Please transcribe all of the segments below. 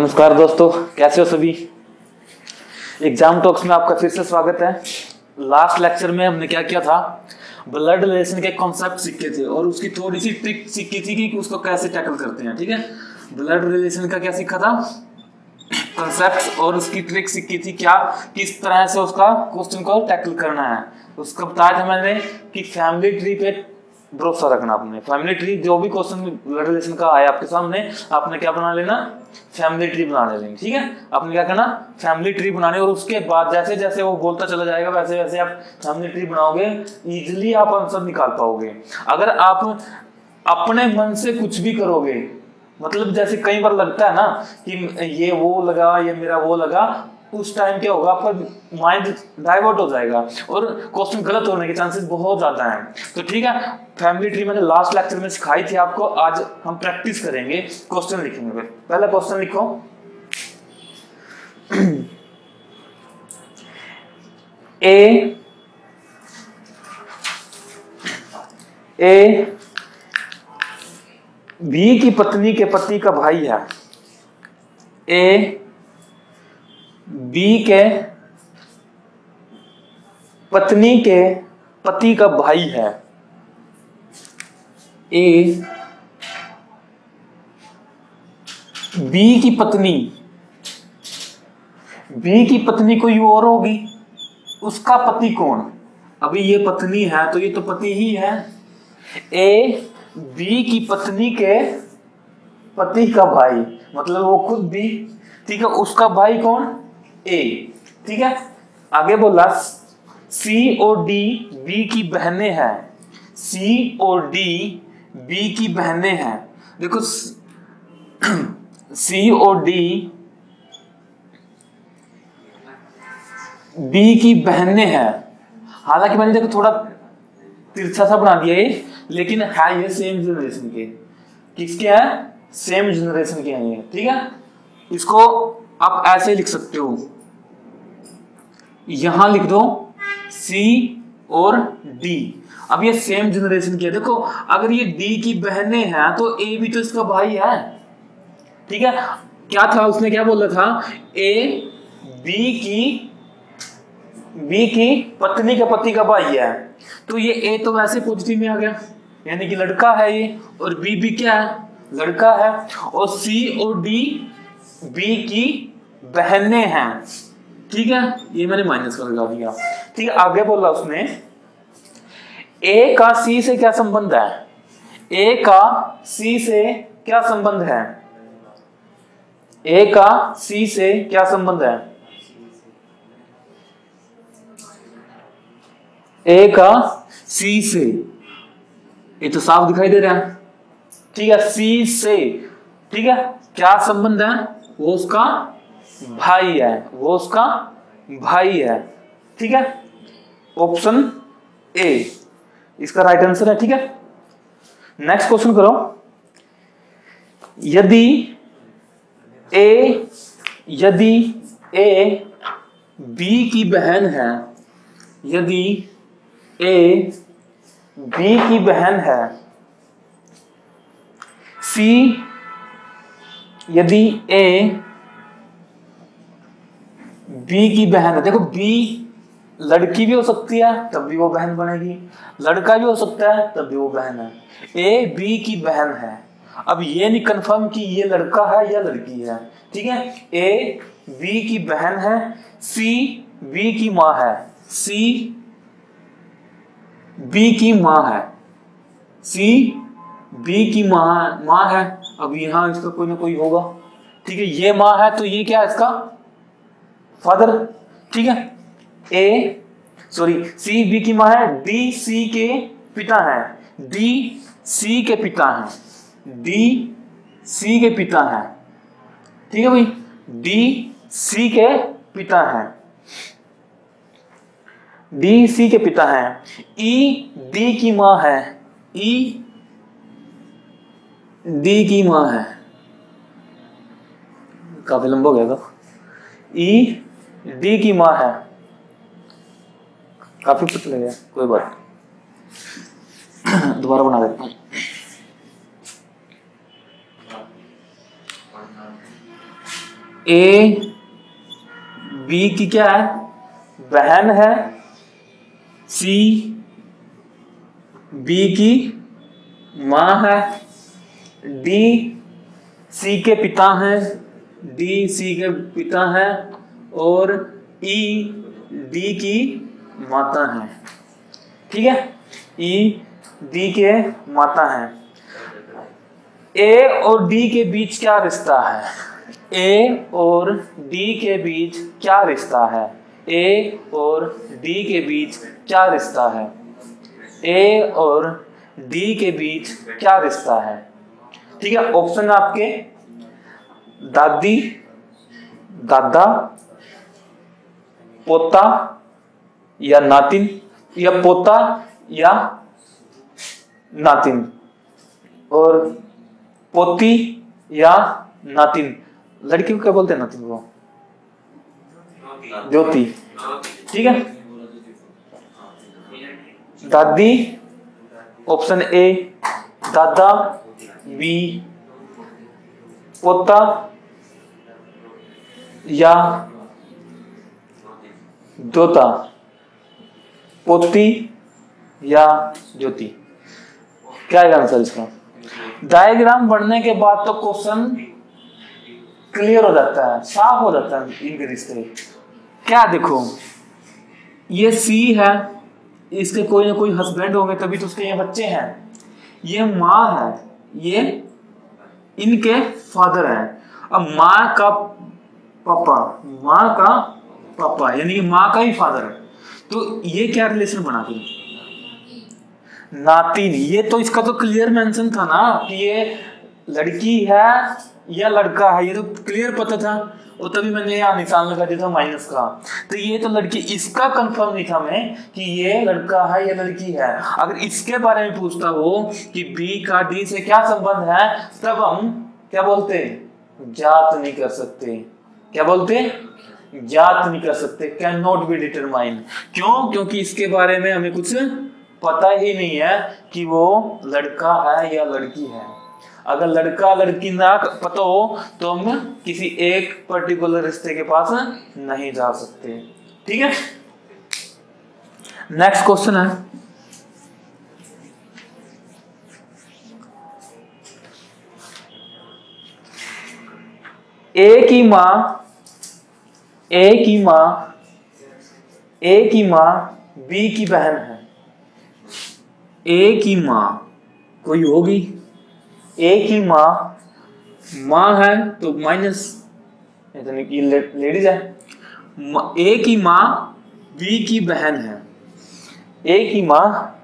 नमस्कार दोस्तों, कैसे हो सभी। एग्जाम टॉक्स में आपका फिर से स्वागत है। लास्ट लेक्चर में हमने क्या किया था, ब्लड रिलेशन के कॉन्सेप्ट सीखे थे और उसकी थोड़ी सी ट्रिक सीखी थी कि उसको कैसे टैकल करते हैं। ठीक है, ब्लड रिलेशन का क्या सीखा था, कॉन्सेप्ट, और उसकी ट्रिक सीखी थी क्या, किस तरह से उसका क्वेश्चन को टैकल करना है। उसका बताया था मैंने कि फैमिली ट्री पे भरोसा रखना। आपने फैमिली ट्री, जो भी क्वेश्चन ब्लड रिलेशन का आया आपके सामने, आपने क्या बना लेना, फैमिली ट्री बना लेनी। ठीक है, आपने क्या करना, फैमिली ट्री बनाने, और उसके बाद जैसे जैसे वो बोलता चला जाएगा वैसे वैसे आप फैमिली ट्री बनाओगे, इजीली आप आंसर निकाल पाओगे। अगर आप अपने मन से कुछ भी करोगे, मतलब जैसे कई बार लगता है ना कि ये वो लगा, ये मेरा वो लगा, उस टाइम क्या होगा, आपका माइंड डाइवर्ट हो जाएगा और क्वेश्चन गलत होने के चांसेस बहुत ज्यादा हैं। तो ठीक है, फैमिली ट्री मैंने लास्ट लेक्चर में सिखाई थी आपको, आज हम प्रैक्टिस करेंगे, क्वेश्चन लिखेंगे। पहला क्वेश्चन लिखो, ए बी की पत्नी के पति का भाई है। ए बी के पत्नी के पति का भाई है। ए बी की पत्नी कोई और होगी, उसका पति कौन। अभी ये पत्नी है तो ये तो पति ही है। ए बी की पत्नी के पति का भाई, मतलब वो खुद भी, ठीक है, उसका भाई कौन, ए। ठीक है, आगे बोला सी और डी बी की बहनें हैं। सी और डी बी की बहनें हैं। देखो सी और डी बी की बहनें हैं। हालांकि मैंने देखो थोड़ा तिरछा सा बना दिया ये, लेकिन है ये सेम जनरेशन के। किसके हैं, सेम जनरेशन के हैं ये। ठीक है, इसको आप ऐसे लिख सकते हो, यहां लिख दो सी और डी। अब ये सेम जनरेशन की है। देखो अगर ये डी की बहनें हैं तो ए भी तो इसका भाई है। ठीक है, क्या था उसने क्या बोला था, ए बी की पत्नी के पति का भाई है। तो ये ए तो वैसे पॉजिटिव में आ गया, यानी कि लड़का है ये, और बी भी क्या है, लड़का है, और सी और डी बी की बहनें हैं। ठीक है, ये मैंने माइनस कर लगा दिया। ठीक है, आगे बोला उसने ए का सी से क्या संबंध है। ए का सी से क्या संबंध है, ए का सी से क्या संबंध है, ए का सी से, ये तो साफ दिखाई दे रहा है। ठीक है, सी से, ठीक है, क्या संबंध है, वो उसका भाई है, वो उसका भाई है। ठीक है, ऑप्शन ए इसका राइट आंसर है। ठीक है, नेक्स्ट क्वेश्चन करो, यदि ए बी की बहन है, यदि ए बी की बहन है, सी, यदि ए बी की बहन है, देखो बी लड़की भी हो सकती है तब भी वो बहन बनेगी, लड़का भी हो सकता है तब भी वो बहन है। ए बी की बहन है, अब ये नहीं कंफर्म कि ये लड़का है या लड़की है। ठीक है, ए बी की बहन है, सी बी की माँ है, सी बी की माँ है, सी बी की माँ है। अब यहां इसका कोई ना कोई होगा। ठीक है, ये माँ है तो ये क्या है, इसका फादर। ठीक है, सी बी की माँ है, डी सी के पिता है, डी सी के पिता है, डी सी के पिता है। ठीक है भाई, डी सी के पिता है, डी सी के पिता है। ई डी की माँ है, ई डी की माँ है, काफी लंबा हो गया था। ई डी की माँ है, काफी पतला गया, कोई बात नहीं, दोबारा बना देता हूं। ए बी की क्या है, बहन है, सी बी की मां है, डी सी के पिता हैं, डी सी के पिता हैं, और ई डी की माता है। ठीक है, ई डी के माता है। ए और डी के बीच क्या रिश्ता है, ए और डी के बीच क्या रिश्ता है, ए और डी के बीच क्या रिश्ता है, ए और डी के बीच क्या रिश्ता है। ठीक है, ऑप्शन आपके दादी, दादा, पोता या नातिन, या पोता या नातिन, और पोती या नातिन। लड़की को क्या बोलते हैं नातिन को, ज्योति। ठीक है, दादी ऑप्शन ए, दादा बी, पोता या दोता, पोती या ज्योति। क्या है आंसर इसका? डायग्राम बढ़ने के बाद तो क्वेश्चन क्लियर हो जाता है, साफ हो जाता है इनके रिश्ते। क्या देखो, ये सी है, इसके कोई ना कोई हस्बैंड होंगे तभी तो उसके ये बच्चे हैं। ये माँ है, ये इनके फादर है। अब माँ का पापा, माँ का पापा यानी कि माँ का ही फादर है, तो ये क्या रिलेशन बना के नातिन। ये तो इसका तो क्लियर मेंशन था ना कि ये लड़की है या लड़का है, ये तो क्लियर पता था, और तभी मैंने यहाँ निशान लगा दिया था माइनस का। तो ये तो लड़की, इसका कंफर्म नहीं था मैं कि ये लड़का है या लड़की है। अगर इसके बारे में पूछता हो कि बी का डी से क्या संबंध है, तब हम क्या बोलते, ज्ञात नहीं कर सकते। क्या बोलते, ज्ञात नहीं कर सकते, कैन नॉट बी डिटरमाइन। क्यों? क्योंकि इसके बारे में हमें कुछ पता ही नहीं है कि वो लड़का है या लड़की है। अगर लड़का लड़की ना पता हो तो हम किसी एक पर्टिकुलर रिश्ते के पास नहीं जा सकते। ठीक है, नेक्स्ट क्वेश्चन है, ए की माँ बी की बहन है। ए की माँ कोई होगी, ए की माँ है तो माइनस, लेडीज है। ए की माँ बी की बहन है, ए की माँ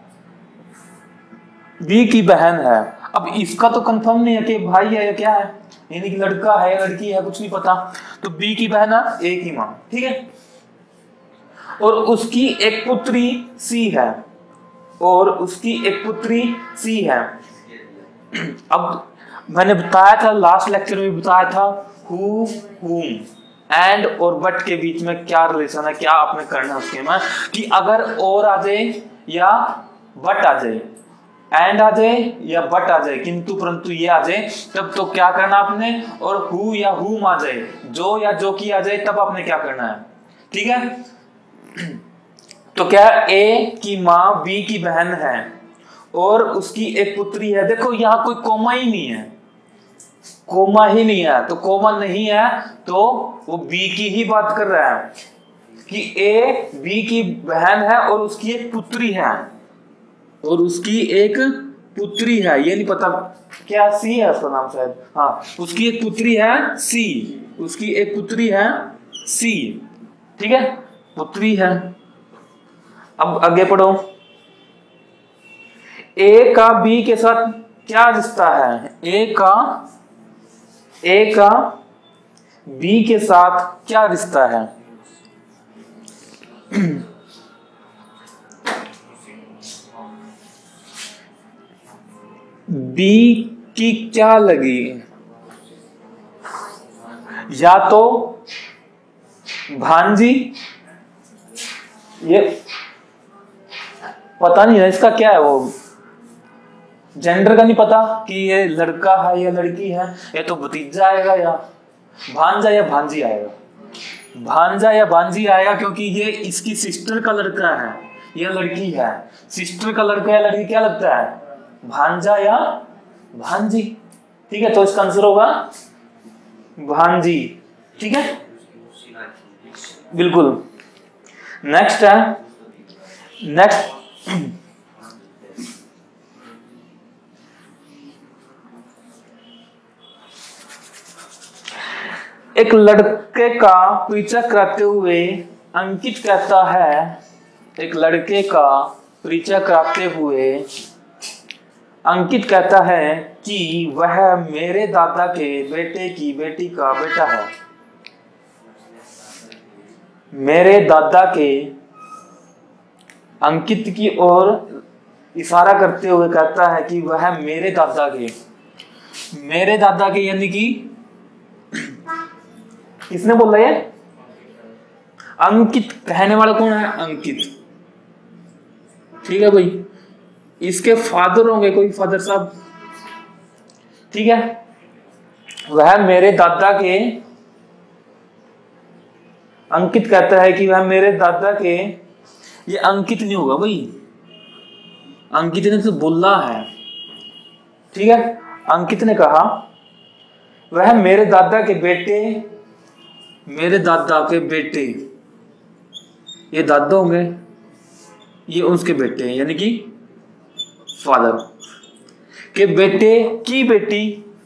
बी की बहन है। अब इसका तो कंफर्म नहीं है कि भाई है या क्या है, यानी कि लड़का है या लड़की है, कुछ नहीं पता। तो बी की बहन है, ए की माँ। ठीक है, और उसकी एक पुत्री सी है, और उसकी एक पुत्री सी है। अब मैंने बताया था, लास्ट लेक्चर में बताया था, हु, हुम, एंड और बट के बीच में क्या रिलेशन है, क्या आपने करना है उसके में, कि अगर और आ जाए या बट आ जाए, एंड आ जाए या बट आ जाए, किंतु परंतु ये आ जाए, तब तो क्या करना आपने, और हु या हुम आ जाए, जो या जो की आ जाए, तब आपने क्या करना है। ठीक है, तो क्या ए की माँ बी की बहन है और उसकी एक पुत्री है। देखो यहाँ कोई कोमा ही नहीं है, कोमा ही नहीं है, तो कोमा नहीं है तो वो बी की ही बात कर रहा है कि ए बी की बहन है और उसकी एक पुत्री है, और उसकी एक पुत्री है। ये नहीं पता क्या सी है उसका नाम शायद, हाँ, उसकी एक पुत्री है सी, उसकी एक पुत्री है सी। ठीक है, पुत्री है। अब आगे पढ़ो, ए का बी के साथ क्या रिश्ता है, ए का बी के साथ क्या रिश्ता है। बी की क्या लगी, या तो भांजी, ये पता नहीं है इसका क्या है, वो जेंडर का नहीं पता कि ये लड़का है या लड़की है, ये तो भतीजा आएगा या भांजा या भांजी आएगा, भांजा या भांजी आएगा, क्योंकि ये इसकी सिस्टर का लड़का है, ये लड़की है, सिस्टर का लड़का है, लड़की क्या लगता है, भांजा या भांजी। ठीक है, तो इसका आंसर होगा भांजी। ठीक है, बिल्कुल। नेक्स्ट है, नेक्स्ट एक लड़के का पीछा करते हुए अंकित कहता है, एक लड़के का पीछा करते हुए अंकित कहता है कि वह मेरे दादा के बेटे की बेटी का बेटा है। मेरे दादा के, अंकित की ओर इशारा करते हुए कहता है कि वह मेरे दादा के यानी कि किसने बोला ये, अंकित। कहने वाला कौन है, अंकित। ठीक है भाई, इसके फादर होंगे कोई फादर साहब। ठीक है, वह मेरे दादा के, अंकित कहता है कि वह मेरे दादा के, ये अंकित नहीं होगा भाई, अंकित ने तो बोला है। ठीक है, अंकित ने कहा वह मेरे दादा के बेटे, मेरे दादा के बेटे, ये दादा होंगे, ये उसके बेटे हैं, यानी कि फादर के बेटे की बेटी,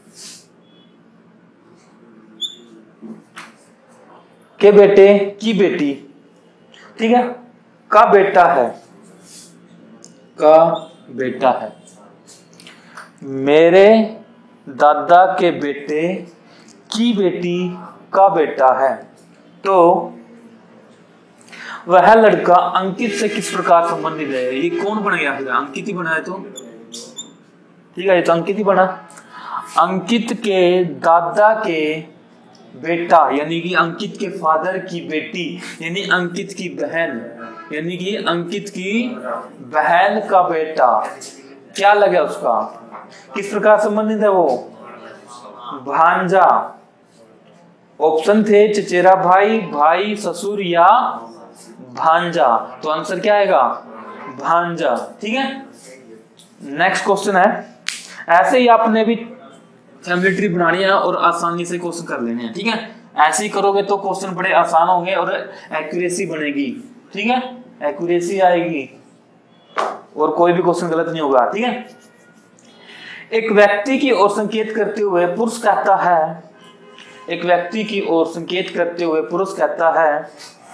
के बेटे की बेटी। ठीक है, का बेटा है, का बेटा है, मेरे दादा के बेटे की बेटी का बेटा है। तो वह लड़का अंकित से किस प्रकार संबंधित है, ये कौन बन गया, फिर अंकित ही बना है। तो ठीक है, ये तो अंकित ही बना। अंकित के दादा के बेटा यानी कि अंकित के फादर की बेटी, यानी अंकित की बहन, यानी कि अंकित की बहन का बेटा, क्या लगे उसका, किस प्रकार संबंधित है वो, भांजा। ऑप्शन थे चचेरा भाई, भाई, ससुर या भांजा, तो आंसर क्या आएगा, भांजा। ठीक है, नेक्स्ट क्वेश्चन है, ऐसे ही आपने भी फैमिली ट्री बनानी है और आसानी से क्वेश्चन कर लेने हैं। ठीक है, ऐसे ही करोगे तो क्वेश्चन बड़े आसान होंगे और एक्यूरेसी बनेगी। ठीक है, एक्यूरेसी आएगी और कोई भी क्वेश्चन गलत नहीं होगा। ठीक है, एक व्यक्ति की ओर संकेत करते हुए पुरुष कहता है, एक व्यक्ति की ओर संकेत करते हुए पुरुष कहता है,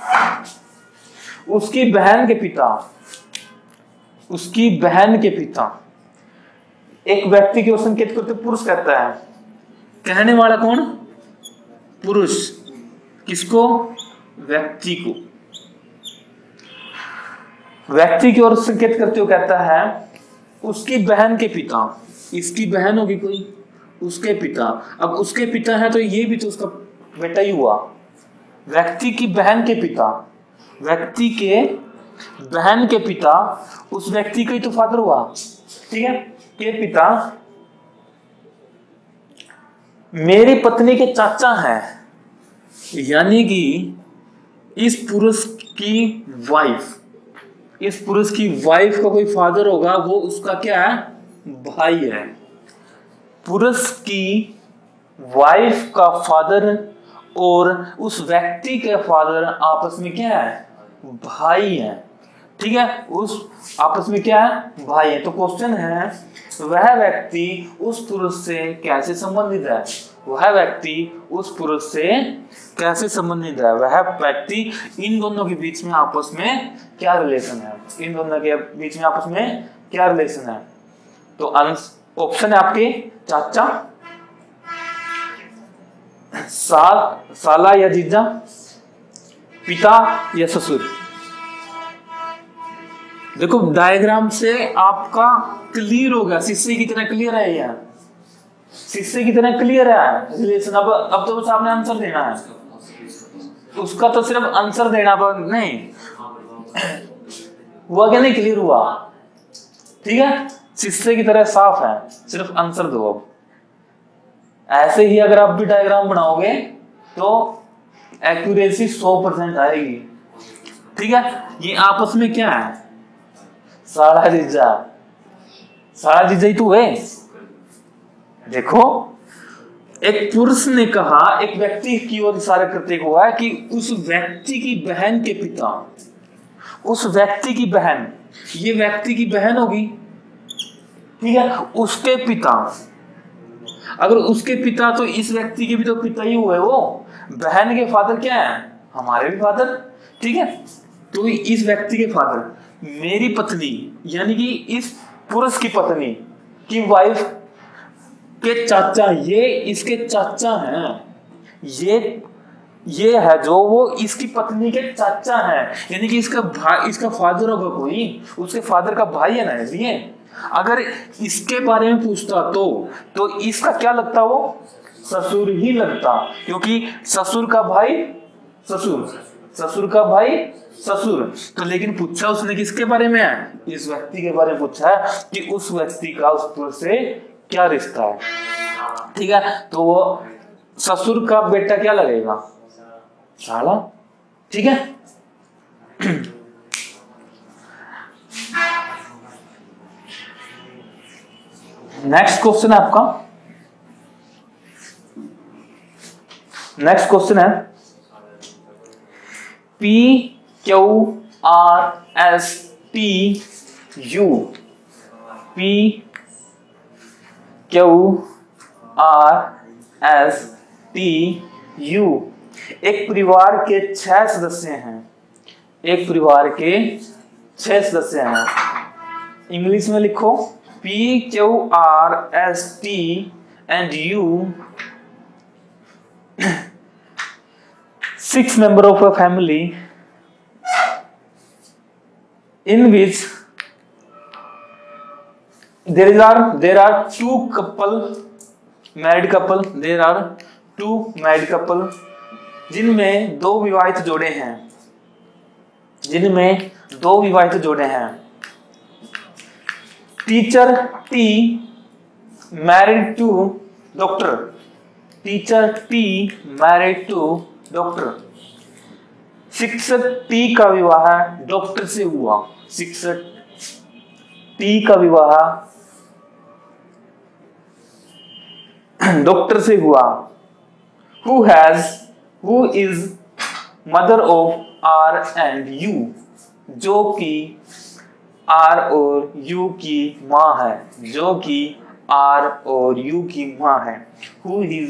उसकी बहन के पिता, उसकी बहन के पिता। एक व्यक्ति की ओर संकेत करते हुए पुरुष कहता है, कहने वाला कौन, पुरुष, किसको, व्यक्ति को। व्यक्ति की ओर संकेत करते हुए कहता है उसकी बहन के पिता, इसकी बहन होगी कोई, उसके पिता। अब उसके पिता है तो ये भी तो उसका बेटा ही हुआ। व्यक्ति की बहन के पिता, व्यक्ति के बहन के पिता, उस व्यक्ति का ही तो फादर हुआ। ठीक है, के पिता मेरी पत्नी के चाचा हैं, यानी कि इस पुरुष की वाइफ, इस पुरुष की वाइफ का कोई फादर होगा, वो उसका क्या है, भाई है। पुरुष की वाइफ का फादर और उस व्यक्ति के फादर आपस में क्या है, भाई है। ठीक है, उस आपस में क्या है, भाई है। तो क्वेश्चन है वह व्यक्ति उस पुरुष से कैसे संबंधित है, वह व्यक्ति उस पुरुष से कैसे संबंधित है, वह व्यक्ति, इन दोनों के बीच में आपस में क्या रिलेशन है, इन दोनों के बीच में आपस में क्या रिलेशन है। तो ऑप्शन है आपके चाचा, साला या जीजा, पिता या ससुर। देखो डायग्राम से आपका क्लियर होगा, शीशे की तरह क्लियर है यार, शीशे की तरह क्लियर है रिलेशन। अब तो बस आपने आंसर देना है, उसका तो सिर्फ आंसर देना पर नहीं हुआ, क्या नहीं क्लियर हुआ। ठीक है, शीशे की तरह साफ है, सिर्फ आंसर दो। अब ऐसे ही अगर आप भी डायग्राम बनाओगे तो एक्यूरेसी 100% आएगी। ठीक है, ये आपस में क्या है, साड़ा जीजा, साड़ा जीजा ही तो है। देखो, एक पुरुष ने कहा, एक व्यक्ति की ओर इशारा करते हुआ कि उस व्यक्ति की बहन के पिता, उस व्यक्ति की बहन, ये व्यक्ति की बहन होगी, ठीक है, उसके पिता, अगर उसके पिता तो इस व्यक्ति के भी तो पिता ही हुए, वो बहन के फादर क्या है, हमारे भी फादर। ठीक है, तो इस व्यक्ति के फादर, मेरी पत्नी यानी कि इस पुरुष की पत्नी की वाइफ के चाचा, ये इसके चाचा हैं, ये है जो वो इसकी पत्नी के चाचा है, यानी कि इसका भाई, इसका फादर होगा कोई, उसके फादर का भाई है ना ये। अगर इसके बारे में पूछता तो इसका क्या लगता, वो ससुर ही लगता, क्योंकि ससुर का भाई ससुर, ससुर का भाई ससुर। तो लेकिन पूछा उसने किसके बारे में है, इस व्यक्ति के बारे में पूछा है कि उस व्यक्ति का उस पुरुष से क्या रिश्ता है। ठीक है, तो वो ससुर का बेटा क्या लगेगा, साला। ठीक है, नेक्स्ट क्वेश्चन है आपका, नेक्स्ट क्वेश्चन है PQRSTU, PQRSTU एक परिवार के 6 सदस्य हैं, एक परिवार के 6 सदस्य हैं। इंग्लिश में लिखो, PQRSTU 6 members of a family in which there are 2 couple, married couple, there are 2 married couple, जिनमें 2 विवाहित जोड़े हैं, जिनमें 2 विवाहित जोड़े हैं। Teacher T married to doctor, teacher T married to doctor. शिक्षक T का विवाह डॉक्टर से हुआ, शिक्षक T का विवाह डॉक्टर से हुआ। Who is mother of R and U, जो कि R और U की माँ है, जो कि R और U की माँ है। Who is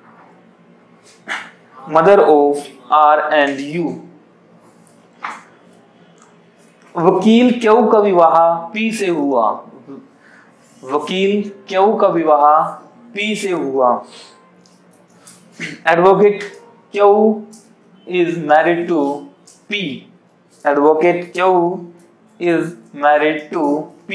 mother of R and U। वकील Q का विवाह P से हुआ, वकील Q का विवाह P से हुआ। Advocate Q is married to P, advocate Q is married to P।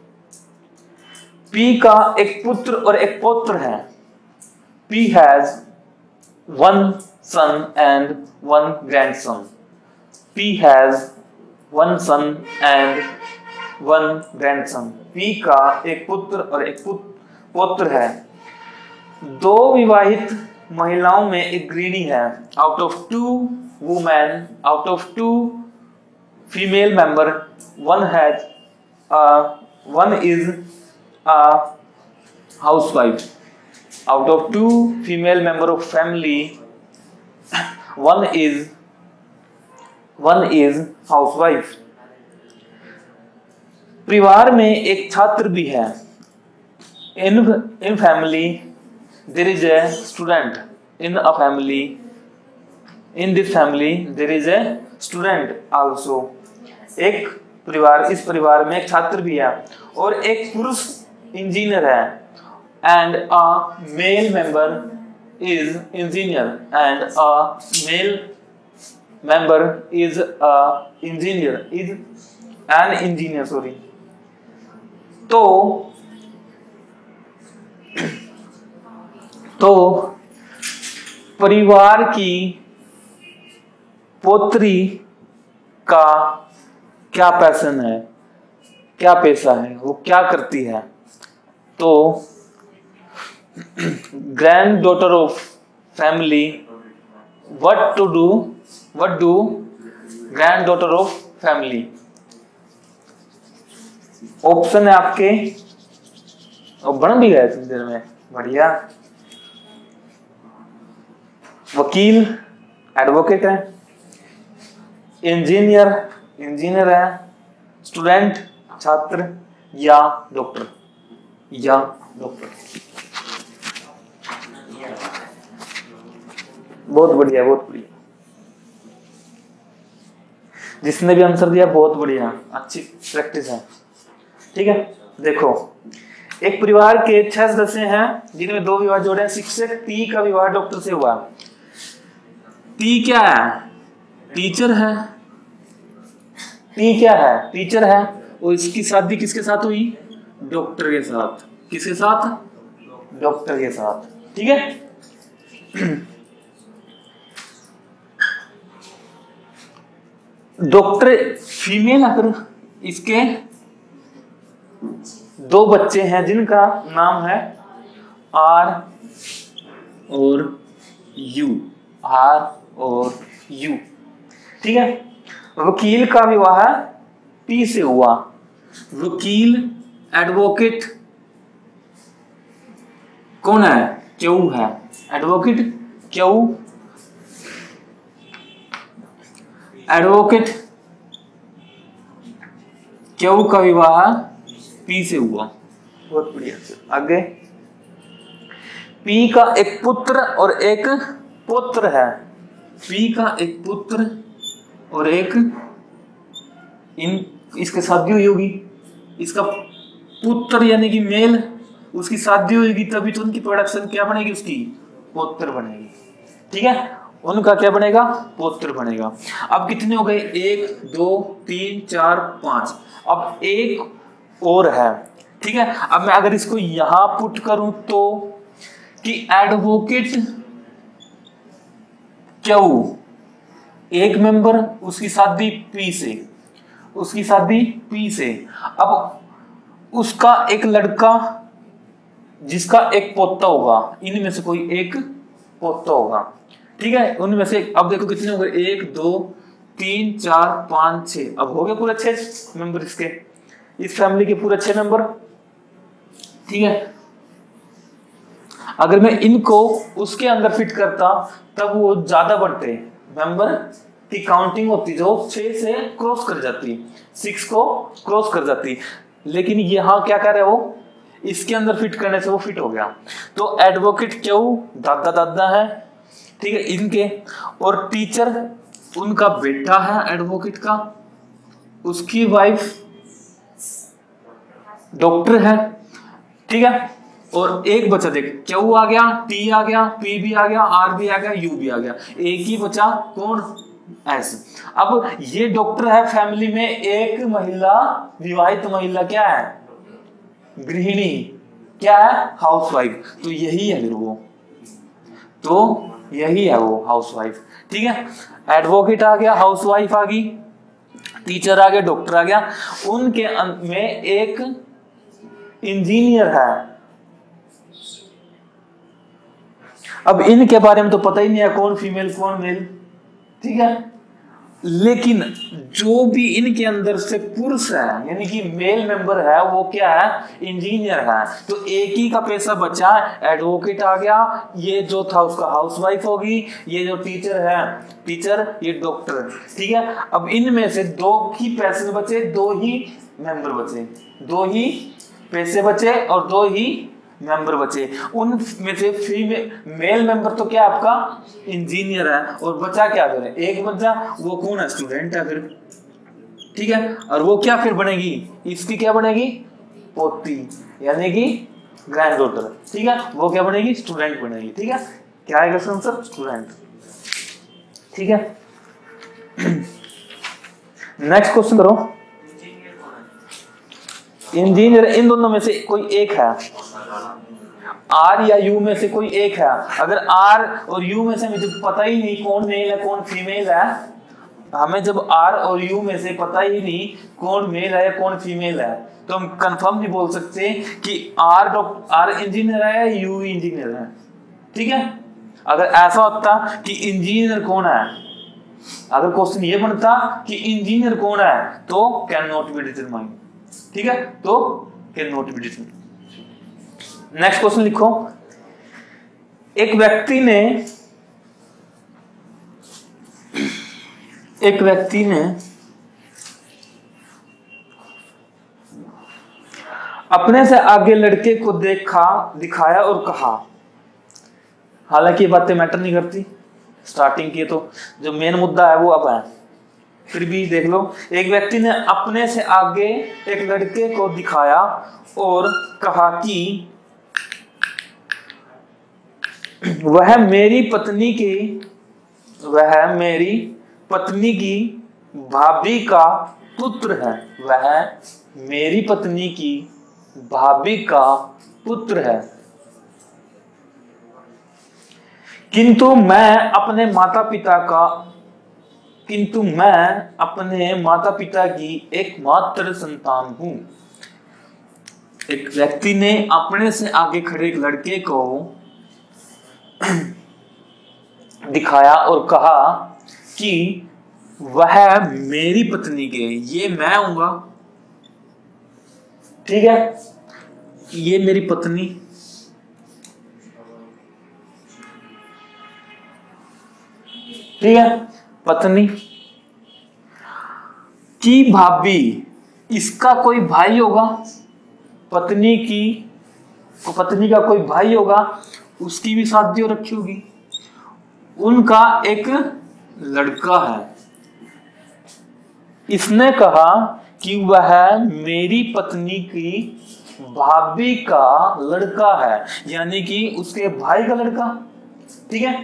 P का एक पुत्र और एक पौत्र है। P has 1 son and 1 grandson। P has 1 son and 1 grandson। P का एक पुत्र और एक पौत्र है। 2 विवाहित महिलाओं में एक गृहिणी है। Out of 2 women, out of 2 female member, one is a housewife। Out of 2 female member of family, one is housewife। परिवार में एक छात्र भी है। In family there is a student। In this family there is a student also। एक परिवार, इस परिवार में एक छात्र भी है और एक पुरुष इंजीनियर है। And a male member is engineer, and a male member is an engineer, sorry। तो परिवार की पोत्री का क्या पैशन है, क्या पेशा है, वो क्या करती है? तो granddaughter of family what do granddaughter of family? Option है आपके, और बन भी गए थोड़ी देर में, बढ़िया। वकील, एडवोकेट है, इंजीनियर है, स्टूडेंट छात्र, या डॉक्टर, बहुत बढ़िया, बहुत बढ़िया। जिसने भी आंसर दिया बहुत बढ़िया, अच्छी प्रैक्टिस है। ठीक है, देखो एक परिवार के 6 सदस्य हैं जिनमें 2 विवाह जोड़े हैं। शिक्षक पी का विवाह डॉक्टर से हुआ। पी क्या है? टीचर है। पी क्या है? टीचर है, और इसकी शादी किसके साथ हुई? डॉक्टर के साथ। किसके साथ? डॉक्टर के साथ। ठीक है। डॉक्टर फीमेल है, फिर इसके 2 बच्चे हैं जिनका नाम है आर और यू। ठीक है। वकील का विवाह पी से हुआ। वकील एडवोकेट कौन है? क्यू है। एडवोकेट क्यू का विवाह पी से हुआ। बहुत बढ़िया। आगे, पी का एक पुत्र और एक पुत्र है। पी का एक पुत्र और एक इसके शादी हुई होगी। इसका पुत्र यानी कि मेल, उसकी शादी होगी तभी तो उनकी प्रोडक्शन क्या बनेगी? उसकी पुत्र बनेगी। ठीक है, उनका क्या बनेगा? पुत्र बनेगा। अब कितने हो गए? 1 2 3 4 5। अब एक और है। ठीक है, अब मैं अगर इसको यहां पुट करूं तो कि एडवोकेट क्यों एक मेंबर, उसकी शादी पी से, अब उसका एक लड़का जिसका एक पोता होगा, इनमें से कोई एक पोता होगा। ठीक है, उनमें से अब देखो कितने हो गए? 1 2 3 4 5 6। अब हो गए पूरे 6 मेंबर इसके, इस फैमिली के पूरे 6 मेंबर। ठीक है, अगर मैं इनको उसके अंदर फिट करता तब वो ज्यादा बढ़ते मेंबर की काउंटिंग होती, जो 6 से क्रॉस कर जाती, 6 को क्रॉस कर जाती। लेकिन यहां क्या कर रहे हो? इसके अंदर फिट करने से वो फिट हो गया। तो एडवोकेट क्यों दादा है। ठीक है, इनके, और टीचर उनका बेटा है एडवोकेट का, उसकी वाइफ डॉक्टर है। ठीक है, और एक बचा, देख क्यू आ गया, टी आ गया, पी भी आ गया, आर भी आ गया, यू भी आ गया, एक ही बचा कौन? एस। अब ये डॉक्टर है, फैमिली में एक महिला, विवाहित महिला क्या है? गृहिणी। क्या है? हाउसवाइफ। तो यही है वो हाउसवाइफ। ठीक है, एडवोकेट आ गया, हाउसवाइफ आ गई, टीचर आ गया, डॉक्टर आ गया, उनके में एक इंजीनियर है। अब इनके बारे में तो पता ही नहीं है कौन फीमेल कौन मेल। ठीक है, लेकिन जो भी इनके अंदर से पुरुष है यानी कि मेल मेंबर है, वो क्या है? इंजीनियर है। तो एक ही का पैसा बचा, एडवोकेट आ गया, ये जो था उसका हाउसवाइफ होगी, ये जो टीचर है ये डॉक्टर। ठीक है, अब इनमें से 2 ही पैसे बचे, 2 ही मेंबर बचे, 2 ही पैसे बचे और 2 ही मेंबर बचे। उनमें से फीमेल मेल मेंबर तो क्या आपका? इंजीनियर है, और बचा क्या? फिर एक बचा, वो कौन है? स्टूडेंट है फिर। ठीक है, और वो क्या फिर बनेगी? इसकी क्या बनेगी? पोती, यानी कि ग्रैंड डॉटर। ठीक है, वो क्या बनेगी? स्टूडेंट बनेगी। ठीक है, क्या आएगा आंसर? स्टूडेंट। ठीक है, नेक्स्ट क्वेश्चन करो। इंजीनियर इन दोनों में से कोई एक है, आर या यू में से कोई एक है। अगर आर और यू में से मुझे पता ही नहीं कौन मेल है कौन फीमेल है, हमें जब आर और यू में से पता ही नहीं कौन मेल है कौन फीमेल है, तो हम कंफर्म नहीं बोल सकते कि आर इंजीनियर है, यू इंजीनियर है। ठीक है, अगर ऐसा होता कि इंजीनियर कौन है, अगर क्वेश्चन ये बनता कि इंजीनियर कौन है तो कैन नॉट बी डिटरमाइन, ठीक है, तो can not be determine. Next question लिखो, एक व्यक्ति ने अपने से आगे लड़के को दिखाया और कहा, हालांकि ये बातें मैटर नहीं करती, स्टार्टिंग की तो जो मेन मुद्दा है वो अब है, फिर भी देख लो। एक व्यक्ति ने अपने से आगे एक लड़के को दिखाया और कहा कि वह मेरी पत्नी की भाभी का पुत्र है, वह मेरी पत्नी की भाभी का पुत्र है, किंतु मैं अपने माता पिता की एकमात्र संतान हूं। एक व्यक्ति ने अपने से आगे खड़े एक लड़के को दिखाया और कहा कि वह मेरी पत्नी के, ये मैं हूंगा, ठीक है, ये मेरी पत्नी, ठीक है, पत्नी की भाभी, इसका कोई भाई होगा, पत्नी का कोई भाई होगा, उसकी भी शादी हो रखी होगी, उनका एक लड़का है। इसने कहा कि वह मेरी पत्नी की भाभी का लड़का है, यानी कि उसके भाई का लड़का, ठीक है।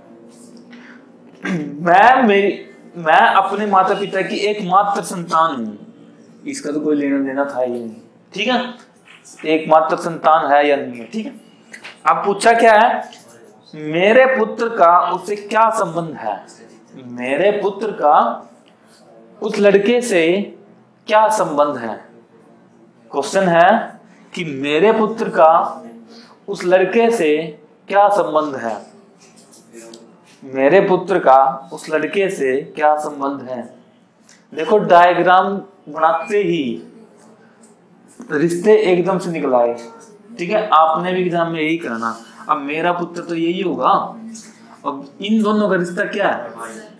मैं अपने माता पिता की एकमात्र संतान हूं, इसका तो कोई लेना देना था ही नहीं, ठीक है, एकमात्र संतान है या नहीं है, ठीक है। अब पूछा क्या है, मेरे पुत्र का उससे क्या संबंध है, मेरे पुत्र का उस लड़के से क्या संबंध है। क्वेश्चन है कि मेरे पुत्र का उस लड़के से क्या संबंध है, मेरे पुत्र का उस लड़के से क्या संबंध है। देखो डायग्राम बनाते ही रिश्ते एकदम से निकल आए, ठीक है, आपने भी एग्जाम में यही करना। अब मेरा पुत्र तो यही होगा, अब इन दोनों का रिश्ता क्या है,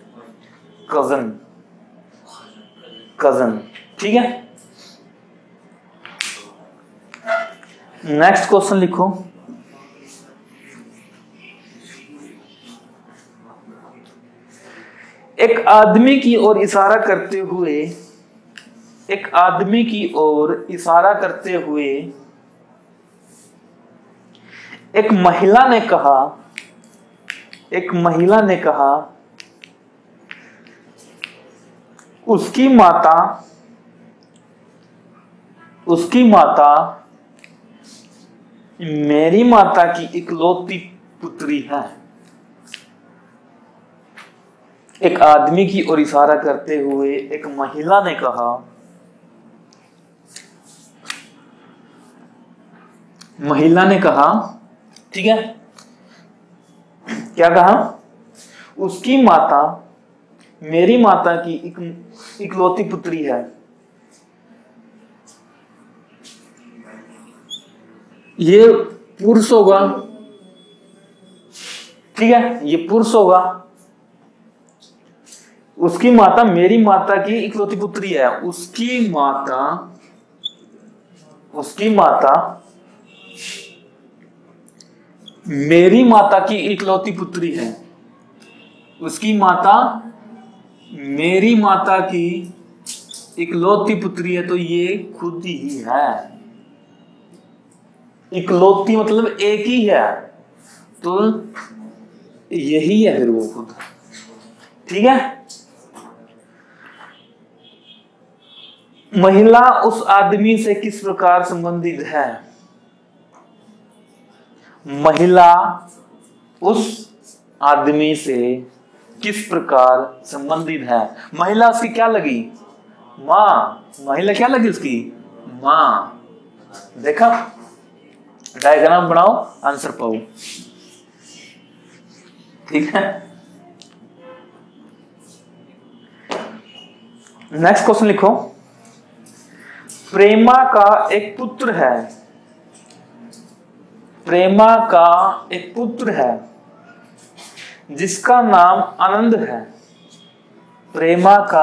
कजन, ठीक है। नेक्स्ट क्वेश्चन लिखो, एक आदमी की ओर इशारा करते हुए एक महिला ने कहा उसकी माता मेरी माता की इकलौती पुत्री है। एक आदमी की ओर इशारा करते हुए एक महिला ने कहा, ठीक है, क्या कहा, उसकी माता मेरी माता की इकलौती पुत्री है। ये पुरुष होगा, ठीक है, ये पुरुष होगा। उसकी माता मेरी माता की इकलौती पुत्री है, उसकी माता मेरी माता की इकलौती पुत्री है, उसकी माता मेरी माता की इकलौती पुत्री है, तो ये खुद ही है। इकलौती मतलब एक ही है, तो यही है फिर वो खुद, ठीक है। महिला उस आदमी से किस प्रकार संबंधित है, महिला उस आदमी से किस प्रकार संबंधित है। महिला उसकी क्या लगी, माँ, महिला क्या लगी उसकी, माँ। देखा, डायग्राम बनाओ, आंसर पाओ। ठीक है। नेक्स्ट क्वेश्चन लिखो, प्रेमा का एक पुत्र है, प्रेमा का एक पुत्र है जिसका नाम आनंद है। प्रेमा का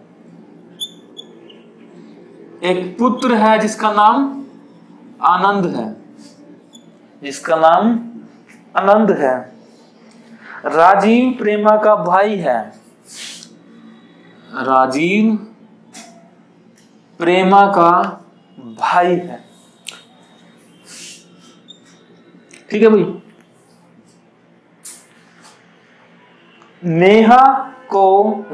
एक पुत्र है जिसका नाम आनंद है, जिसका नाम आनंद है। राजीव प्रेमा का भाई है, राजीव प्रेमा का भाई है। ठीक है भाई। नेहा को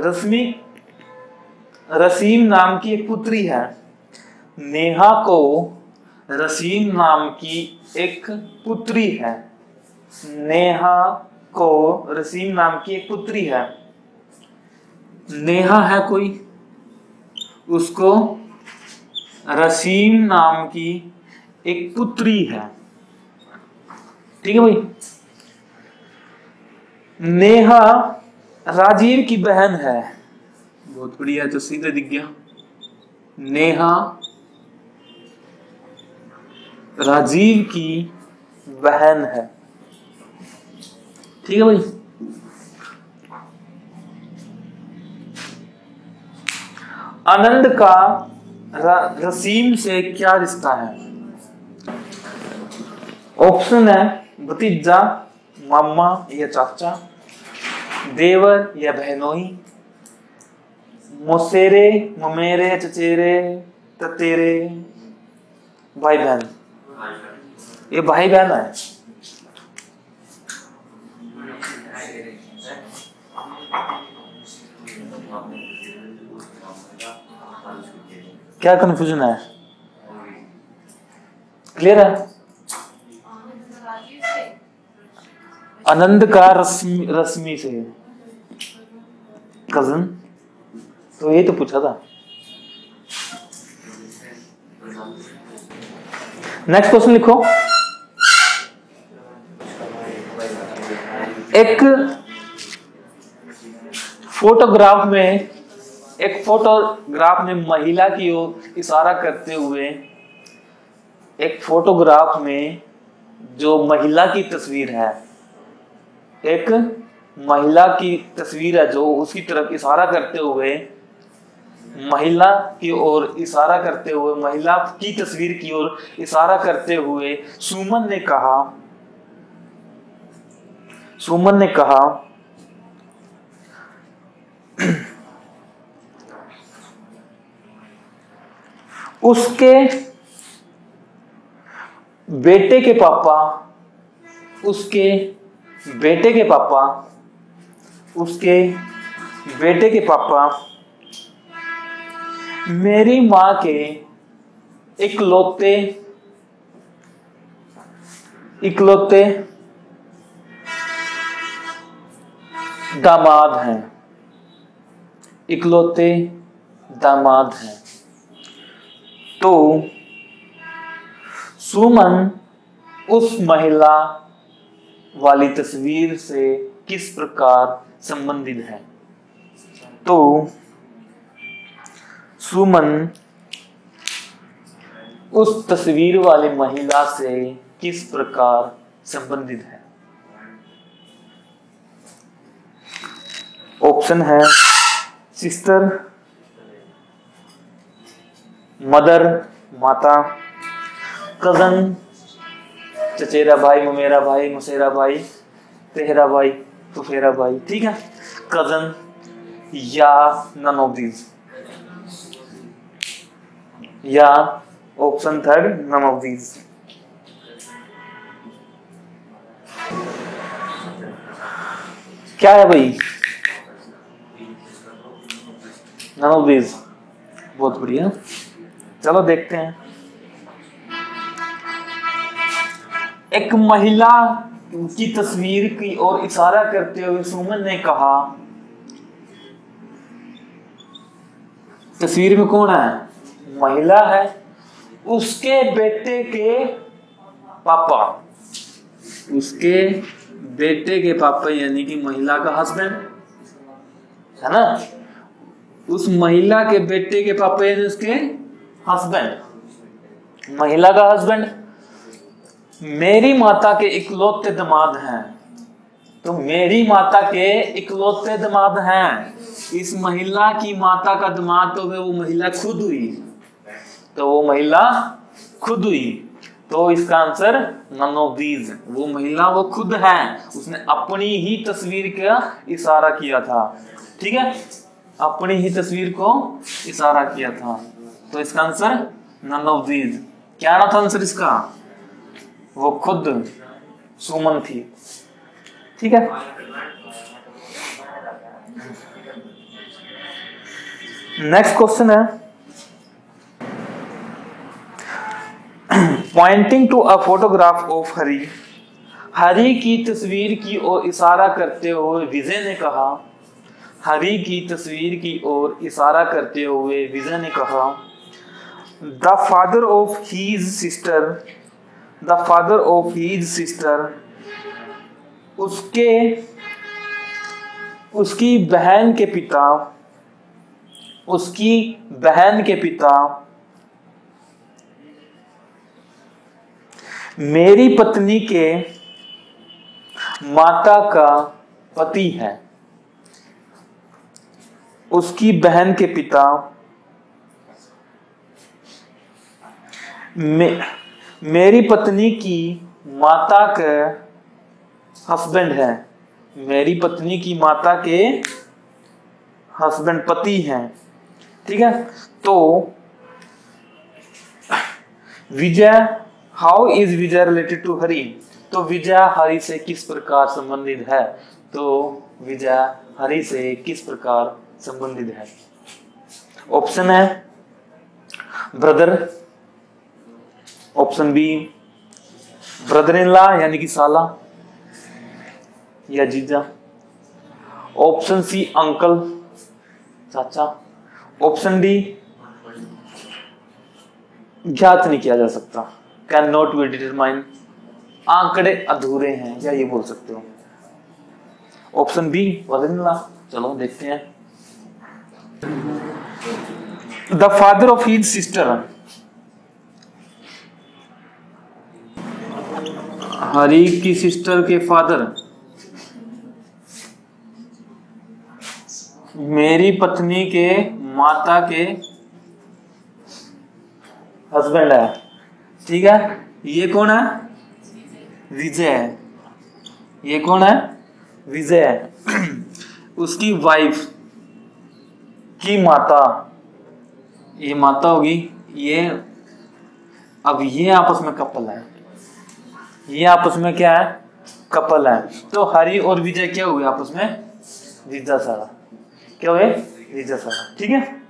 रसीम नाम की एक पुत्री है। नेहा को रसीम नाम की एक पुत्री है। नेहा को रसीम नाम की एक पुत्री है। नेहा है कोई, उसको रसीम नाम की एक पुत्री है। ठीक है भाई। नेहा राजीव की बहन है। बहुत बढ़िया, तो सीधे दिख गया। नेहा राजीव की बहन है। ठीक है भाई। आनंद का रसीम से क्या रिश्ता है? ऑप्शन है भतीजा, मामा या चाचा, देवर या बहनोई, मौसेरे, ममेरे, चचेरे, ततेरे, भाई बहन। ये भाई बहन है। क्या कंफ्यूजन है? क्लियर है? आनंद का रश्मि से कजन, तो ये तो पूछा था। नेक्स्ट क्वेश्चन लिखो, एक फोटोग्राफ में महिला की ओर इशारा करते हुए, एक फोटोग्राफ में जो महिला की तस्वीर है, एक महिला की तस्वीर है जो उसकी तरफ इशारा करते हुए, महिला की ओर इशारा करते हुए, महिला की तस्वीर की ओर इशारा करते हुए सुमन ने कहा उसके बेटे के पापा, उसके बेटे के पापा, उसके बेटे के पापा मेरी मां के इकलौते दामाद हैं, इकलौते दामाद हैं। तो सुमन उस महिला वाली तस्वीर से किस प्रकार संबंधित है? तो सुमन उस तस्वीर वाली महिला से किस प्रकार संबंधित है? ऑप्शन है सिस्टर, मदर माता, कजन चचेरा भाई, ममेरा भाई, मुसेरा भाई, तेहरा भाई, फुफेरा भाई। ठीक है, कजन या नन ऑफ दीज, या option third none of these. क्या है भाई? None of these. बहुत बढ़िया, चलो देखते हैं। एक महिला की तस्वीर की ओर इशारा करते हुए सुमन ने कहा, तस्वीर में कौन है? महिला है, उसके बेटे के पापा, उसके बेटे के पापा यानी कि महिला का हस्बैंड है ना, उस महिला के बेटे के पापा यानी उसके हस्बैंड, महिला का हस्बैंड मेरी माता के इकलौते दामाद हैं। तो मेरी माता के इकलौते दामाद हैं, इस महिला की माता का दामाद तो वो महिला खुद हुई, तो वो महिला खुद हुई। तो इसका आंसर नन ऑफ दीज, वो महिला वो खुद है, उसने अपनी ही तस्वीर का इशारा किया था। ठीक है, अपनी ही तस्वीर को इशारा किया था। तो इसका आंसर नन ऑफ दीज। क्या ना था आंसर इसका, वो खुद सुमन थी। ठीक है, नेक्स्ट क्वेश्चन है, pointing to a photograph of Hari, Hari की तस्वीर की ओर इशारा करते हुए विजय ने कहा, हरी की तस्वीर की ओर इशारा करते हुए विजय ने कहा, the father of his sister, the father of his sister, उसकी बहन के पिता, उसकी बहन के पिता मेरी पत्नी के माता का पति है। उसकी बहन के पिता मेरी पत्नी की माता के हस्बैंड है, मेरी पत्नी की माता के हस्बैंड पति हैं। ठीक है, तो Vijay, how is Vijay related to Hari, तो विजय हरी से किस प्रकार संबंधित है, तो विजय हरी से किस प्रकार संबंधित है। ऑप्शन है brother, option B brother in law यानी कि साला या जीजा, ऑप्शन सी अंकल चाचा, ऑप्शन डी ज्ञात नहीं किया जा सकता, कैन नॉट बी डिटरमाइन, आंकड़े अधूरे हैं, या ये बोल सकते हो। Option B brother in law. चलो देखते हैं, the father of his sister, Hari की सिस्टर के फादर मेरी पत्नी के माता के हस्बैंड है। ठीक है, ये कौन है, विजय है, ये कौन है, विजय है। उसकी वाइफ की माता, ये माता होगी, ये अब ये आपस में कपल है, ये आपस में क्या है, कपल है। तो हरी और विजय क्या हुए आपस में, जीजा साला, क्या हुए, जीजा साला। ठीक है।